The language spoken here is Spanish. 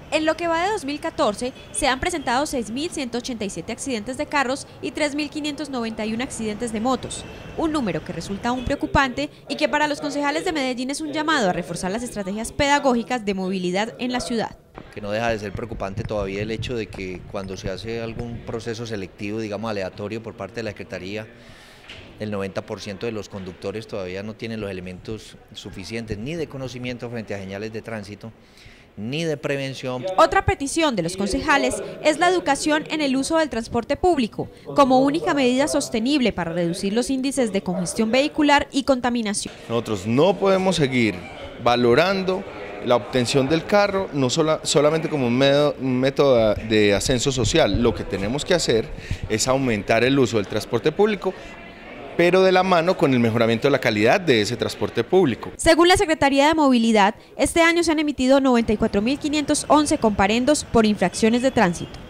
En lo que va de 2014, se han presentado 6.187 accidentes de carros y 3.591 accidentes de motos, un número que resulta aún preocupante y que para los concejales de Medellín es un llamado a reforzar las estrategias pedagógicas de movilidad en la ciudad. Que no deja de ser preocupante todavía el hecho de que cuando se hace algún proceso selectivo, digamos aleatorio por parte de la Secretaría, el 90% de los conductores todavía no tienen los elementos suficientes ni de conocimiento frente a señales de tránsito, ni de prevención. Otra petición de los concejales es la educación en el uso del transporte público, como única medida sostenible para reducir los índices de congestión vehicular y contaminación. Nosotros no podemos seguir valorando la obtención del carro no solamente como un método de ascenso social. Lo que tenemos que hacer es aumentar el uso del transporte público, pero de la mano con el mejoramiento de la calidad de ese transporte público. Según la Secretaría de Movilidad, este año se han emitido 94.511 comparendos por infracciones de tránsito.